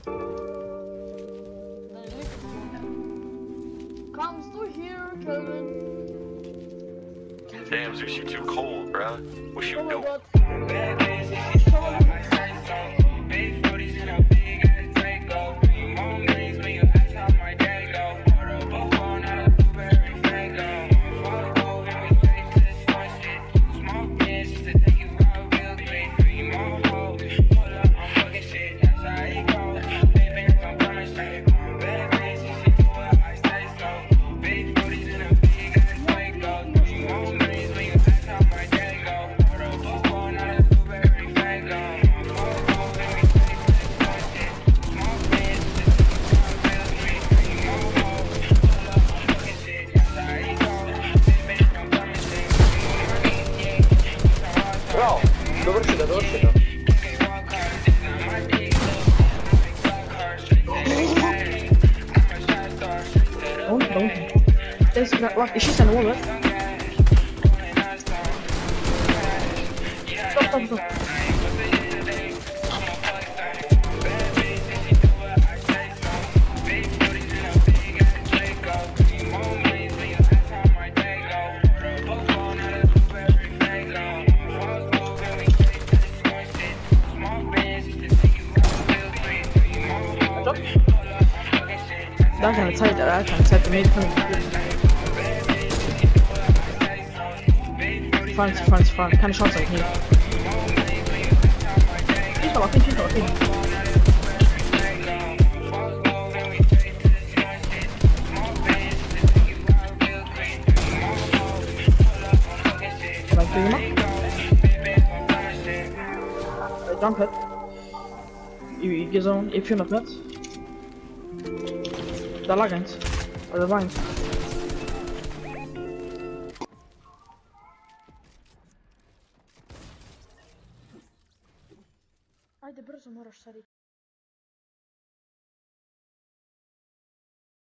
Come through here, Kelvin. Damn, Zeus, you too cold, bruh. What you Oh my doing? god. Bravo, dovršeno, dovršeno. Deze wacht, is aan de wall, hè? Stop. Daar gaan we tijd eruit gaan. Zet de meter van front. Keine Chance auf ihn. Schieß mal auf ihn. Wat doe je nog? Jump it. Je gezond, je 400 met. Da lag eins. Oder war eins. Ajde brzo, moraš sad ići.